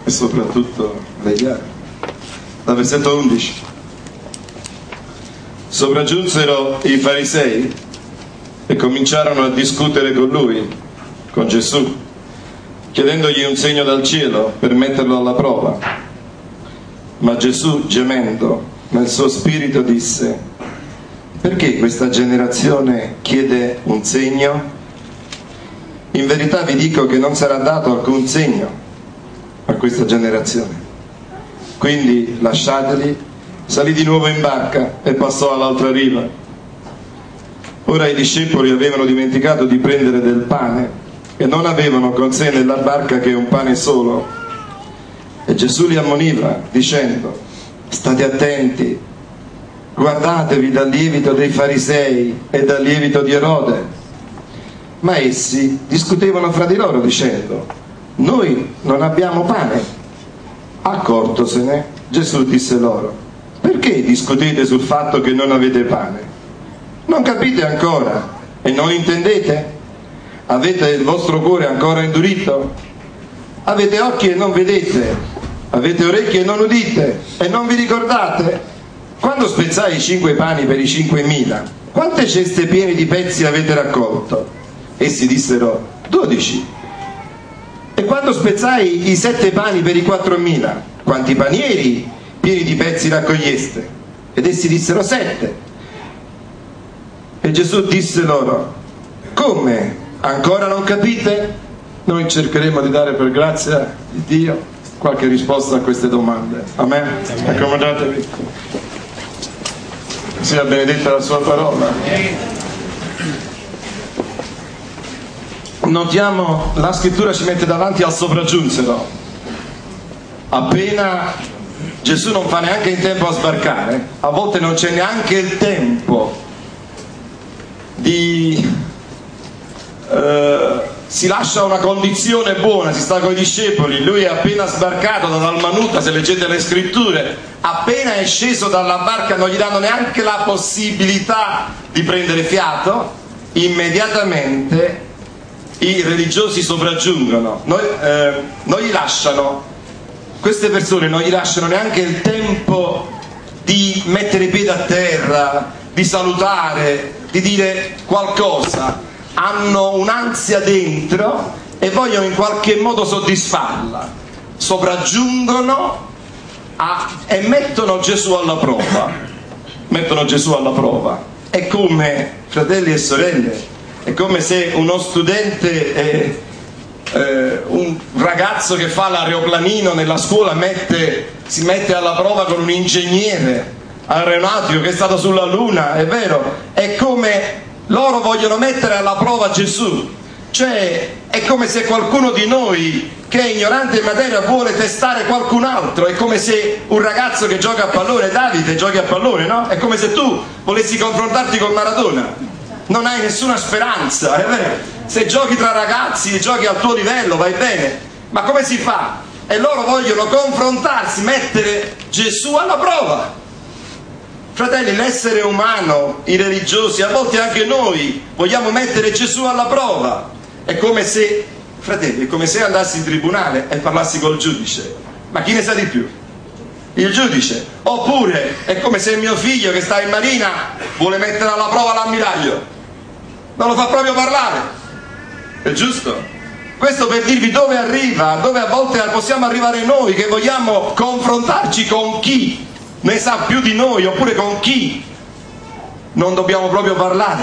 e soprattutto vegliare. Dal versetto 11: sopraggiunsero i farisei e cominciarono a discutere con lui, con Gesù, chiedendogli un segno dal cielo per metterlo alla prova. Ma Gesù, gemendo nel suo spirito, disse: perché questa generazione chiede un segno? In verità vi dico che non sarà dato alcun segno a questa generazione. Quindi lasciateli, salì di nuovo in barca e passò all'altra riva. Ora i discepoli avevano dimenticato di prendere del pane e non avevano con sé nella barca che un pane solo. E Gesù li ammoniva dicendo: state attenti, guardatevi dal lievito dei farisei e dal lievito di Erode. Ma essi discutevano fra di loro dicendo: noi non abbiamo pane. Accortosene, Gesù disse loro: perché discutete sul fatto che non avete pane? Non capite ancora e non intendete? Avete il vostro cuore ancora indurito? Avete occhi e non vedete? Avete orecchie e non udite? E non vi ricordate? Quando spezzai i 5 pani per i 5.000, quante ceste piene di pezzi avete raccolto? Essi dissero: 12. E quando spezzai i 7 pani per i 4.000, quanti panieri pieni di pezzi raccoglieste? Ed essi dissero: 7. E Gesù disse loro: come? Ancora non capite? Noi cercheremo di dare, per grazia di Dio, qualche risposta a queste domande. Amen? Accomodatevi. Sia benedetta la sua parola. Notiamo, la scrittura ci mette davanti al sopraggiunsero. Appena Gesù non fa neanche in tempo a sbarcare, a volte non c'è neanche il tempo di si lascia una condizione buona, si sta con i discepoli, lui è appena sbarcato da Dalmanuta, se leggete le scritture, appena è sceso dalla barca non gli danno neanche la possibilità di prendere fiato, immediatamente i religiosi sopraggiungono, non gli lasciano, queste persone non gli lasciano neanche il tempo di mettere piede a terra, di salutare, di dire qualcosa. Hanno un'ansia dentro e vogliono in qualche modo soddisfarla, sopraggiungono e mettono Gesù alla prova. Mettono Gesù alla prova. È come, fratelli e sorelle, è come se uno studente, un ragazzo che fa l'aeroplanino nella scuola si mette alla prova con un ingegnere aeronautico che è stato sulla Luna, è vero? È come loro vogliono mettere alla prova Gesù, cioè è come se qualcuno di noi che è ignorante in materia vuole testare qualcun altro, è come se un ragazzo che gioca a pallone, Davide giochi a pallone, no? È come se tu volessi confrontarti con Maradona, non hai nessuna speranza, è vero? Se giochi tra ragazzi, giochi al tuo livello, vai bene, ma come si fa? E loro vogliono confrontarsi, mettere Gesù alla prova. Fratelli, l'essere umano, i religiosi, a volte anche noi vogliamo mettere Gesù alla prova. È come se, fratelli, è come se andassi in tribunale e parlassi col giudice. Ma chi ne sa di più? Il giudice. Oppure è come se mio figlio che sta in marina vuole mettere alla prova l'ammiraglio. Non lo fa proprio parlare. È giusto? Questo per dirvi dove arriva, dove a volte possiamo arrivare noi che vogliamo confrontarci con chi ne sa più di noi, oppure con chi non dobbiamo proprio parlare.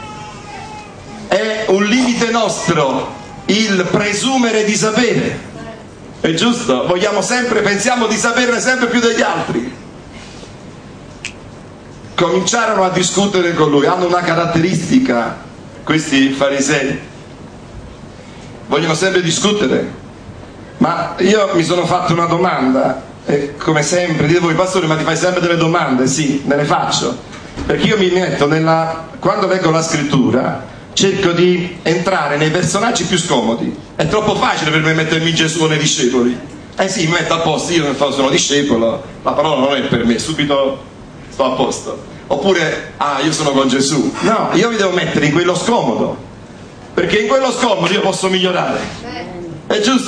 È un limite nostro il presumere di sapere, è giusto? Pensiamo di saperne sempre più degli altri. Cominciarono a discutere con lui, hanno una caratteristica questi farisei, vogliono sempre discutere. Ma io mi sono fatto una domanda. E come sempre, dite voi: pastore, ma ti fai sempre delle domande? Sì, me le faccio, perché io mi metto quando leggo la scrittura cerco di entrare nei personaggi più scomodi. È troppo facile per me mettermi Gesù nei discepoli. Sì, mi metto a posto, io sono discepolo, la parola non è per me, subito sto a posto. Oppure, io sono con Gesù. No, io mi devo mettere in quello scomodo, perché in quello scomodo io posso migliorare. È giusto?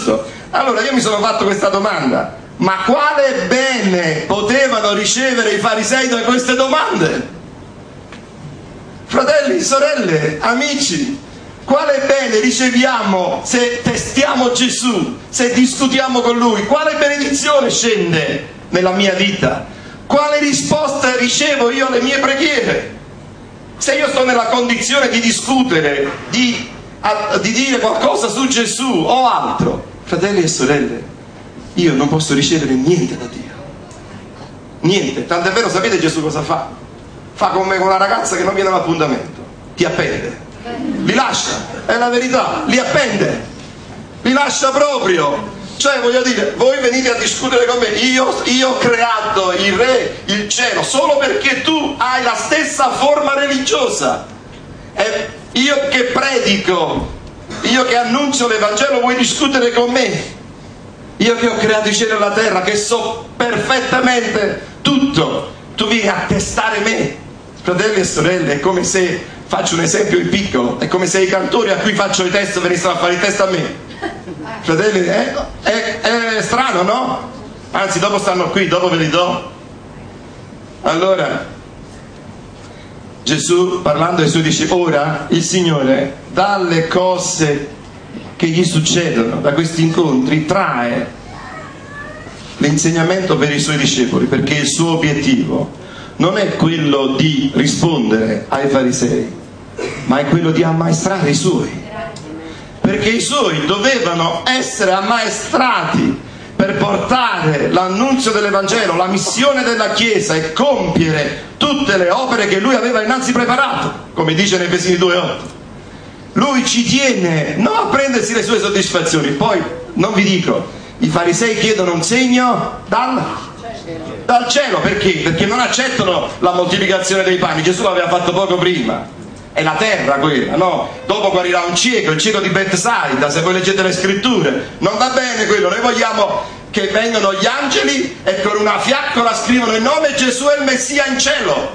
Allora io mi sono fatto questa domanda: ma quale bene potevano ricevere i farisei da queste domande? Fratelli, sorelle, amici, quale bene riceviamo se testiamo Gesù, se discutiamo con Lui? Quale benedizione scende nella mia vita? Quale risposta ricevo io alle mie preghiere? Se io sto nella condizione di discutere, di dire qualcosa su Gesù o altro, fratelli e sorelle, io non posso ricevere niente da Dio. Niente. Tant'è vero, sapete Gesù cosa fa? Fa come con una ragazza che non viene all'appuntamento. Ti appende. Li lascia. È la verità. Li appende. Li lascia proprio. Cioè, voglio dire, voi venite a discutere con me. Io ho creato il re, il cielo, solo perché tu hai la stessa forma religiosa. E io che predico, io che annuncio l'Evangelo, vuoi discutere con me? Io che ho creato il cielo e la terra, che so perfettamente tutto, tu vieni a testare me. Fratelli e sorelle, è come se, faccio un esempio in piccolo, è come se i cantori a cui faccio i test venissero a fare i test a me. Fratelli, è strano, no? Anzi, dopo stanno qui, dopo ve li do. Allora, Gesù, parlando ai suoi, dice: ora il Signore, dalle cose che gli succedono, da questi incontri, trae l'insegnamento per i suoi discepoli, perché il suo obiettivo non è quello di rispondere ai farisei, ma è quello di ammaestrare i suoi, perché i suoi dovevano essere ammaestrati per portare l'annunzio dell'Evangelo, la missione della Chiesa e compiere tutte le opere che lui aveva innanzi preparato, come dice nei Efesini 2,8. Lui ci tiene non a prendersi le sue soddisfazioni. Poi non vi dico, i farisei chiedono un segno dal cielo. Perché? Perché non accettano la moltiplicazione dei pani. Gesù l'aveva fatto poco prima. È la terra quella, no? Dopo guarirà un cieco, il cieco di Betsaida, se voi leggete le scritture. Non va bene quello, noi vogliamo che vengano gli angeli e con una fiaccola scrivono il nome Gesù è il Messia in cielo.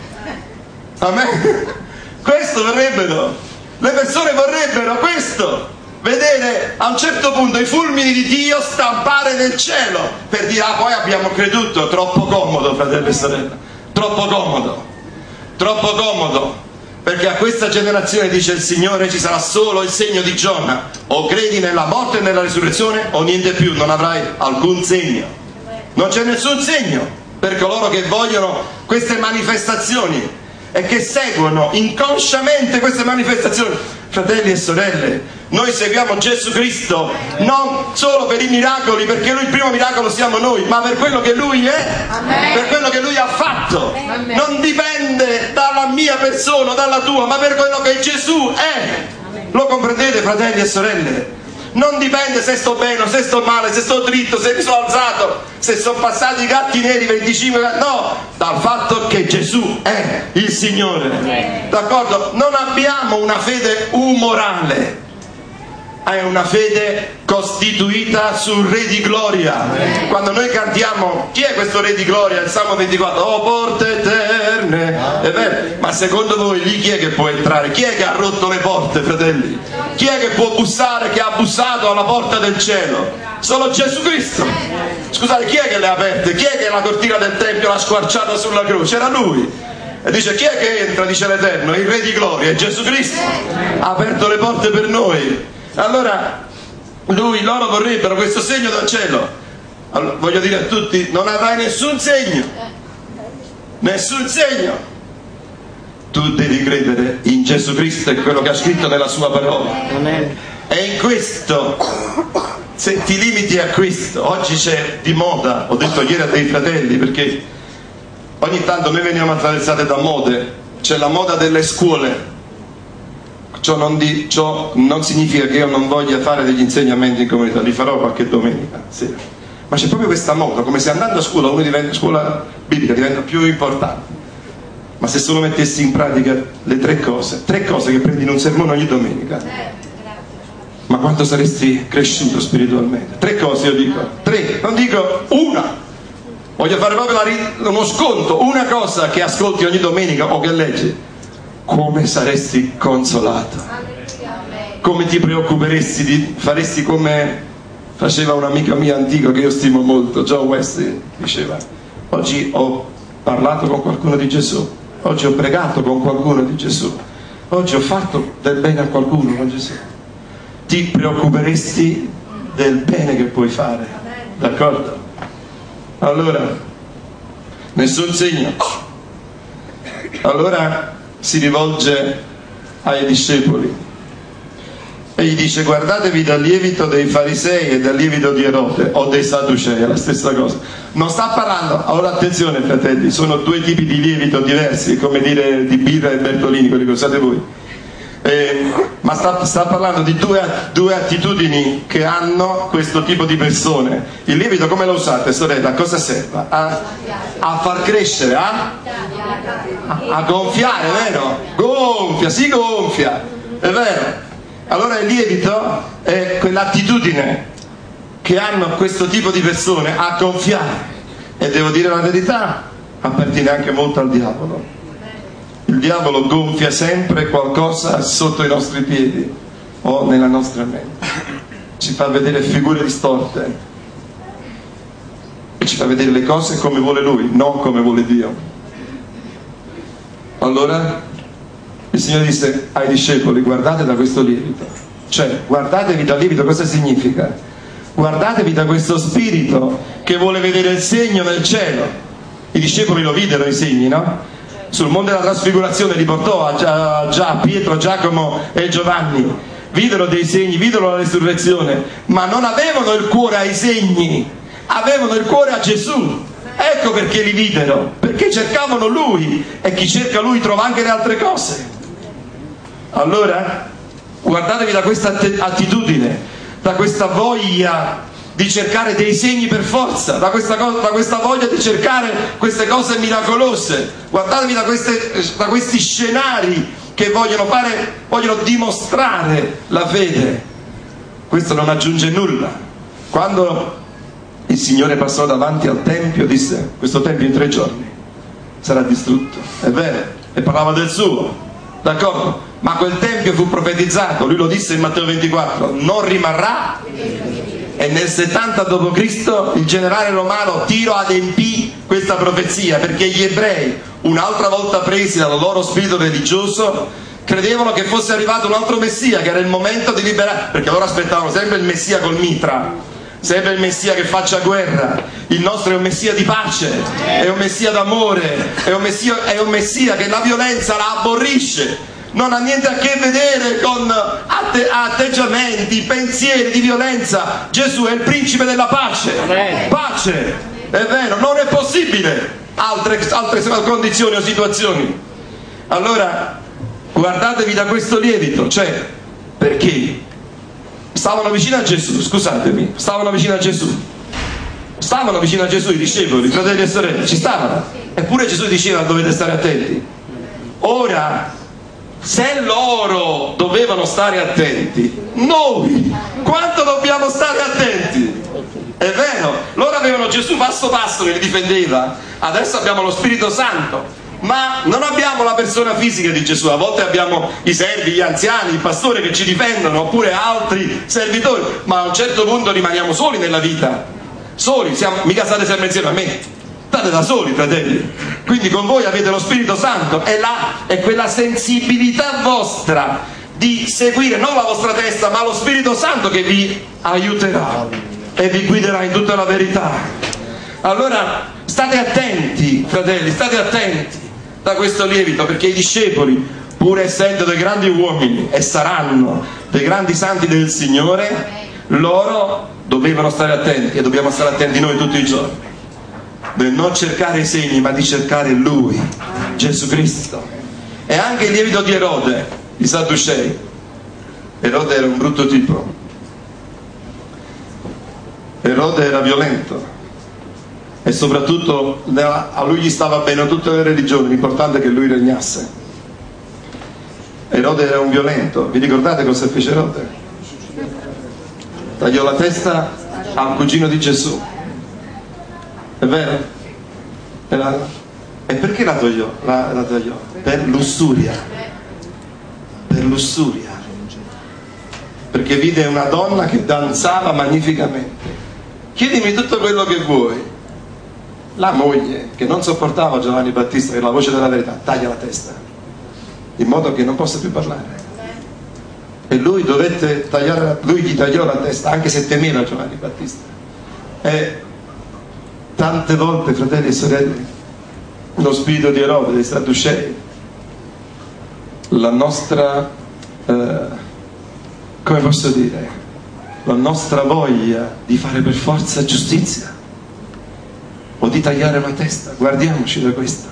Amen. Questo vorrebbero. Le persone vorrebbero questo, vedere a un certo punto i fulmini di Dio stampare nel cielo, per dire: ah, poi abbiamo creduto. Troppo comodo, fratelli e sorelle, troppo comodo, troppo comodo, perché a questa generazione, dice il Signore, ci sarà solo il segno di Giona: o credi nella morte e nella risurrezione o niente più, non avrai alcun segno. Non c'è nessun segno per coloro che vogliono queste manifestazioni e che seguono inconsciamente queste manifestazioni. Fratelli e sorelle, noi seguiamo Gesù Cristo non solo per i miracoli, perché Lui il primo miracolo siamo noi, ma per quello che Lui è. Amen. Per quello che Lui ha fatto. Amen. Non dipende dalla mia persona, dalla tua, ma per quello che Gesù è. Amen. Lo comprendete, fratelli e sorelle? Non dipende se sto bene, se sto male, se sto dritto, se mi sono alzato, se sono passati i gatti neri 25 anni. No, dal fatto che Gesù è il Signore. D'accordo? Non abbiamo una fede umorale, è una fede costituita sul Re di Gloria. Quando noi cantiamo, chi è questo Re di Gloria? Il Salmo 24, oh porte eterne, è vero, ma secondo voi lì chi è che può entrare? Chi è che ha rotto le porte, fratelli? Chi è che può bussare, che ha bussato alla porta del cielo? Solo Gesù Cristo. Scusate, chi è che le ha aperte? Chi è che la cortina del Tempio l'ha squarciata sulla croce? Era Lui. E dice: chi è che entra? Dice l'Eterno, il Re di Gloria, è Gesù Cristo. Ha aperto le porte per noi. Allora loro vorrebbero questo segno dal cielo. Allora, voglio dire a tutti: non avrai nessun segno, nessun segno. Tu devi credere in Gesù Cristo e quello che ha scritto nella sua parola. E in questo, se ti limiti a questo, oggi c'è di moda, ho detto ieri a dei fratelli, perché ogni tanto noi veniamo attraversati da mode. C'è la moda delle scuole. Ciò non significa che io non voglia fare degli insegnamenti in comunità, li farò qualche domenica sera. Ma c'è proprio questa moda, come se andando a scuola scuola biblica diventa più importante. Ma se solo mettessi in pratica le tre cose che prendi in un sermone ogni domenica, ma quanto saresti cresciuto spiritualmente? 3 cose, io dico 3, non dico una. Voglio fare proprio uno sconto, una cosa che ascolti ogni domenica o che leggi: come saresti consolato, come ti preoccuperesti, faresti come Faceva un amico mio antico che io stimo molto, John Wesley, diceva: oggi ho parlato con qualcuno di Gesù, oggi ho pregato con qualcuno di Gesù, oggi ho fatto del bene a qualcuno con Gesù. Ti preoccuperesti del bene che puoi fare, d'accordo? Allora, nessun segno. Allora si rivolge ai discepoli e gli dice: guardatevi dal lievito dei farisei e dal lievito di Erode o dei sadducei, è la stessa cosa. Non sta parlando, ora attenzione fratelli, sono due tipi di lievito diversi, come dire di birra e Bertolini, quelli che usate voi, ma sta parlando di due attitudini che hanno questo tipo di persone. Il lievito come lo usate, sorella? A cosa serve? A far crescere, a gonfiare, vero? Gonfia, si gonfia, è vero. Allora il lievito è quell'attitudine che hanno questo tipo di persone a gonfiare, e devo dire la verità, appartiene anche molto al diavolo. Il diavolo gonfia sempre qualcosa sotto i nostri piedi o nella nostra mente, ci fa vedere figure distorte e ci fa vedere le cose come vuole lui, non come vuole Dio. Allora il Signore disse ai discepoli: guardate da questo lievito, cioè guardatevi dal lievito. Cosa significa? Guardatevi da questo spirito che vuole vedere il segno nel cielo. I discepoli lo videro i segni, no? Sul monte della trasfigurazione li portò a Pietro, Giacomo e Giovanni, videro dei segni, videro la resurrezione, ma non avevano il cuore ai segni, avevano il cuore a Gesù. Ecco perché li videro, perché cercavano lui, e chi cerca lui trova anche le altre cose. Allora guardatevi da questa attitudine, da questa voglia di cercare dei segni per forza, da questa voglia di cercare queste cose miracolose. Guardatevi da questi scenari che vogliono dimostrare la fede. Questo non aggiunge nulla. Quando il Signore passò davanti al Tempio, disse: questo Tempio in 3 giorni sarà distrutto, è vero, e parlava del suo, d'accordo? Ma quel Tempio fu profetizzato, lui lo disse in Matteo 24, non rimarrà. E nel 70 d.C. il generale romano Tiro adempì questa profezia, perché gli ebrei, un'altra volta presi dal loro spirito religioso, credevano che fosse arrivato un altro Messia, che era il momento di liberare, perché loro aspettavano sempre il Messia col mitra, sempre il Messia che faccia guerra. Il nostro è un Messia di pace, è un Messia d'amore, è un Messia che la violenza la aborrisce. Non ha niente a che vedere con atteggiamenti, pensieri di violenza. Gesù è il principe della pace. Pace, è vero, non è possibile altre condizioni o situazioni. Allora guardatevi da questo lievito, cioè, perché stavano vicino a Gesù, scusatemi, stavano vicino a Gesù i discepoli, fratelli e sorelle, ci stavano, eppure Gesù diceva: dovete stare attenti. Ora, se loro dovevano stare attenti, noi quanto dobbiamo stare attenti? È vero, loro avevano Gesù passo passo che li difendeva, adesso abbiamo lo Spirito Santo, ma non abbiamo la persona fisica di Gesù. A volte abbiamo i servi, gli anziani, il pastore che ci difendono, oppure altri servitori, ma a un certo punto rimaniamo soli nella vita, soli, mica state sempre insieme a me, state da soli, fratelli. Quindi con voi avete lo Spirito Santo, è quella sensibilità vostra di seguire non la vostra testa ma lo Spirito Santo che vi aiuterà e vi guiderà in tutta la verità. Allora state attenti, fratelli, state attenti da questo lievito, perché i discepoli, pur essendo dei grandi uomini e saranno dei grandi santi del Signore, loro dovevano stare attenti, e dobbiamo stare attenti noi tutti i giorni, del non cercare i segni ma di cercare Lui, Gesù Cristo. E anche il lievito di Erode, i Sadducei. Erode era un brutto tipo, Erode era violento, e soprattutto a lui gli stava bene tutte le religioni, l'importante è che lui regnasse. Erode era un violento. Vi ricordate cosa fece Erode? Tagliò la testa al cugino di Gesù, è vero? E perché la tagliò? La tagliò per lussuria, perché vide una donna che danzava magnificamente. Chiedimi tutto quello che vuoi. La moglie, che non sopportava Giovanni Battista, che la voce della verità, taglia la testa, in modo che non possa più parlare. E lui dovette tagliare, lui gli tagliò la testa, anche se temeva Giovanni Battista. E tante volte, fratelli e sorelle, lo spirito di Erode, dei Sadducei, la nostra, come posso dire, la nostra voglia di fare per forza giustizia o di tagliare la testa, guardiamoci da questo.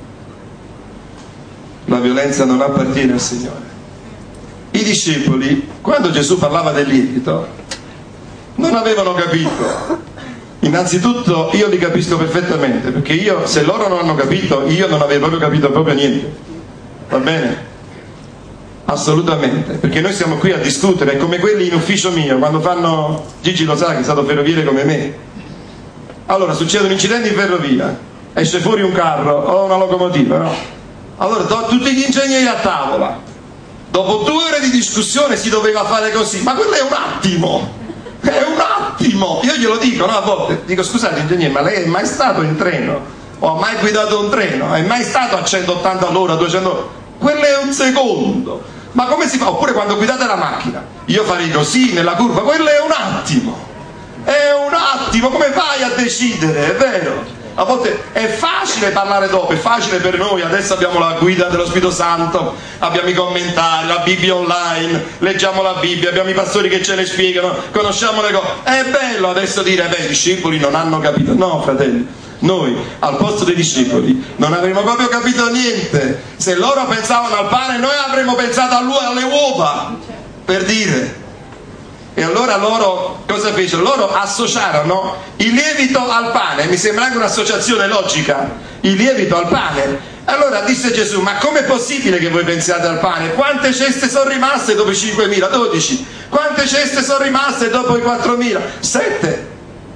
La violenza non appartiene al Signore. I discepoli, quando Gesù parlava del lievito, non avevano capito. Innanzitutto io li capisco perfettamente, perché io, se loro non hanno capito, io non avevo proprio capito proprio niente. Va bene? Assolutamente, perché noi siamo qui a discutere, è come quelli in ufficio mio, quando fanno, Gigi lo sa che è stato ferroviere come me. Allora succede un incidente in ferrovia, esce fuori un carro o una locomotiva, no? Allora tutti gli ingegneri a tavola, dopo 2 ore di discussione si doveva fare così, ma quello è un attimo, è un attimo. Io glielo dico, no, a volte dico: scusate ingegnere, ma lei è mai stato in treno? O ha mai guidato un treno? È mai stato a 180 all'ora, 200 all'ora? Quello è un secondo. Ma come si fa? Oppure quando guidate la macchina, io farei così nella curva, quello è un attimo, è un attimo, come fai a decidere? È vero, a volte è facile parlare dopo, è facile per noi, adesso abbiamo la guida dello Spirito Santo, abbiamo i commentari, la Bibbia online, leggiamo la Bibbia, abbiamo i pastori che ce le spiegano, conosciamo le cose, è bello adesso dire: beh, i discepoli non hanno capito. No, fratelli, noi al posto dei discepoli non avremmo proprio capito niente. Se loro pensavano al pane, noi avremmo pensato alle uova, per dire. E allora loro cosa fecero? Loro associarono il lievito al pane. Mi sembra anche un'associazione logica, il lievito al pane. Allora disse Gesù: ma com'è possibile che voi pensiate al pane? Quante ceste sono rimaste dopo i 5.000? 12. Quante ceste sono rimaste dopo i 4.000? 7.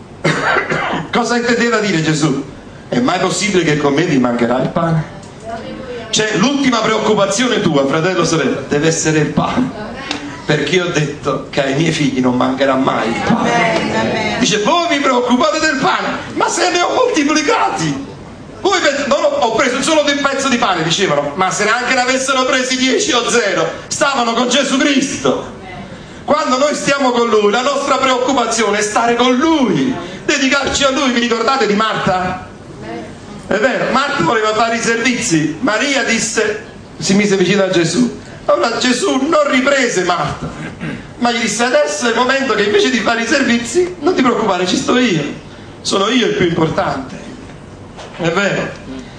Cosa intendeva dire Gesù? È mai possibile che con me vi mancherà il pane? Cioè, l'ultima preoccupazione tua, fratello o sorella, deve essere il pane, perché io ho detto che ai miei figli non mancherà mai il pane. Dice: voi vi preoccupate del pane, ma se ne ho moltiplicati. Voi non ho preso solo un pezzo di pane, dicevano, ma se neanche ne avessero presi 10 o 0, stavano con Gesù Cristo. Quando noi stiamo con Lui, la nostra preoccupazione è stare con Lui, dedicarci a Lui. Vi ricordate di Marta? È vero, Marta voleva fare i servizi, Maria disse, si mise vicino a Gesù. Allora Gesù non riprese Marta, ma gli disse: adesso è il momento che invece di fare i servizi, non ti preoccupare, ci sto io, sono io il più importante. È vero.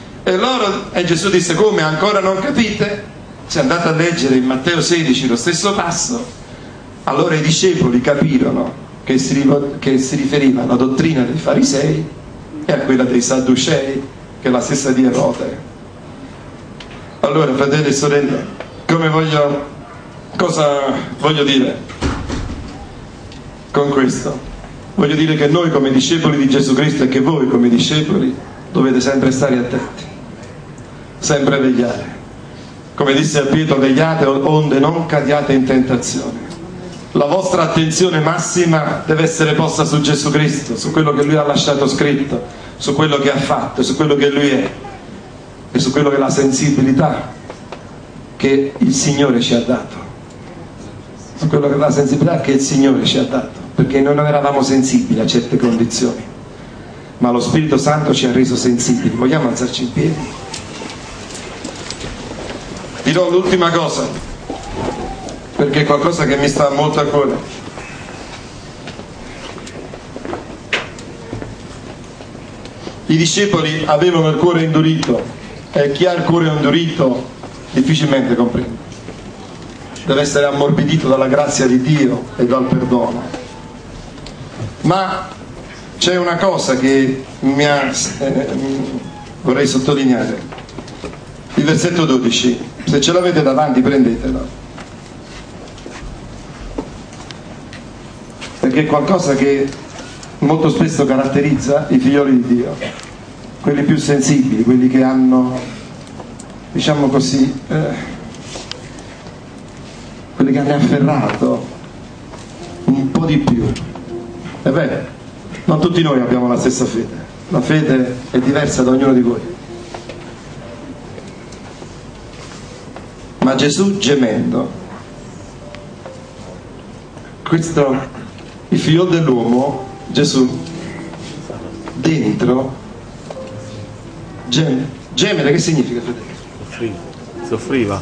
E Gesù disse: come, ancora non capite? Se andate a leggere in Matteo 16 lo stesso passo, allora i discepoli capirono che si riferiva alla dottrina dei farisei e a quella dei sadducei, che è la stessa di Erode. Allora, fratelli e sorelle, cosa voglio dire con questo? Voglio dire che noi come discepoli di Gesù Cristo, e che voi come discepoli, dovete sempre stare attenti, sempre vegliare. Come disse a Pietro: vegliate onde non cadiate in tentazione. La vostra attenzione massima deve essere posta su Gesù Cristo, su quello che Lui ha lasciato scritto, su quello che ha fatto, su quello che Lui è e su quello che è la sensibilità che il Signore ci ha dato, su quello che è la sensibilità che il Signore ci ha dato, perché noi non eravamo sensibili a certe condizioni, ma lo Spirito Santo ci ha reso sensibili. Vogliamo alzarci in piedi? Dirò l'ultima cosa, perché è qualcosa che mi sta molto a cuore. I discepoli avevano il cuore indurito, e chi ha il cuore indurito difficilmente comprende. Deve essere ammorbidito dalla grazia di Dio e dal perdono. Ma c'è una cosa che vorrei sottolineare. Il versetto 12, se ce l'avete davanti prendetelo, perché è qualcosa che molto spesso caratterizza i figlioli di Dio, quelli più sensibili, quelli che hanno, diciamo così, quelli che hanno afferrato un po' di più. È vero, non tutti noi abbiamo la stessa fede, la fede è diversa da ognuno di voi. Ma Gesù gemendo, questo, il figlio dell'uomo, Gesù, dentro, gemere che significa, fratello? Soffriva.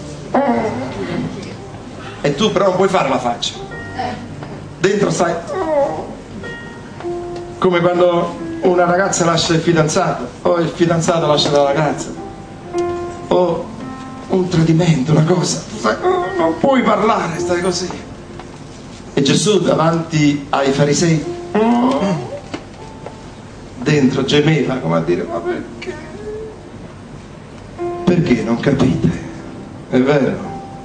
E tu però non puoi fare la faccia. Dentro stai... Come quando una ragazza lascia il fidanzato, o il fidanzato lascia la ragazza, o un tradimento, una cosa. Stai, non puoi parlare, stai così. E Gesù davanti ai farisei, dentro gemeva, come a dire, ma perché? Perché non capite? È vero?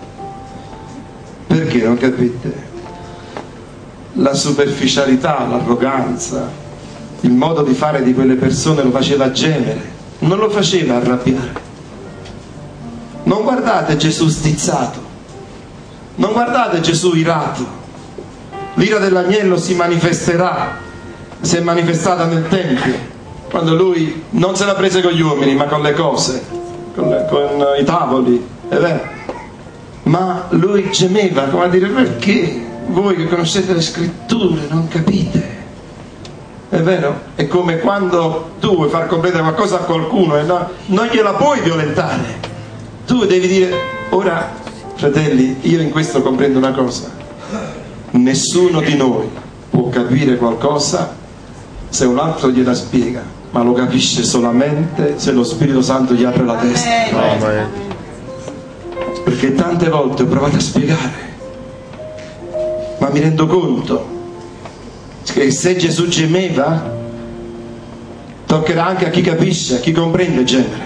Perché non capite? La superficialità, l'arroganza, il modo di fare di quelle persone lo faceva gemere, non lo faceva arrabbiare. Non guardate Gesù stizzato, non guardate Gesù irato. L'ira dell'agnello si manifesterà, si è manifestata nel Tempio, quando lui non se la prese con gli uomini ma con le cose, con i tavoli, è vero? Ma lui gemeva, come a dire, perché voi che conoscete le scritture non capite? È vero? È come quando tu vuoi far comprendere qualcosa a qualcuno e non gliela puoi violentare. Tu devi dire, ora fratelli, io in questo comprendo una cosa: nessuno di noi può capire qualcosa se un altro gliela spiega, ma lo capisce solamente se lo Spirito Santo gli apre la testa. Perché tante volte ho provato a spiegare, ma mi rendo conto che se Gesù gemeva, toccherà anche a chi capisce, a chi comprende gemere.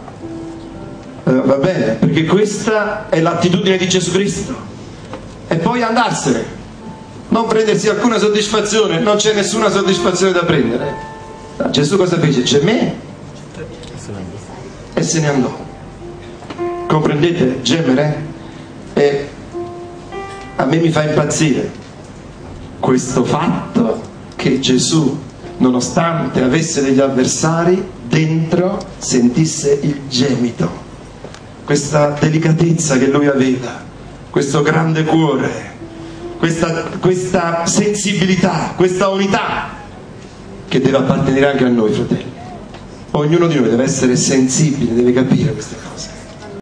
Va bene, perché questa è l'attitudine di Gesù Cristo. E poi andarsene, non prendersi alcuna soddisfazione, non c'è nessuna soddisfazione da prendere. Gesù cosa fece? Gemè e se ne andò. Comprendete? Gemere? E a me mi fa impazzire questo fatto che Gesù, nonostante avesse degli avversari, dentro sentisse il gemito, questa delicatezza che lui aveva, questo grande cuore, questa sensibilità, questa unità che deve appartenere anche a noi, fratelli. Ognuno di noi deve essere sensibile, deve capire queste cose.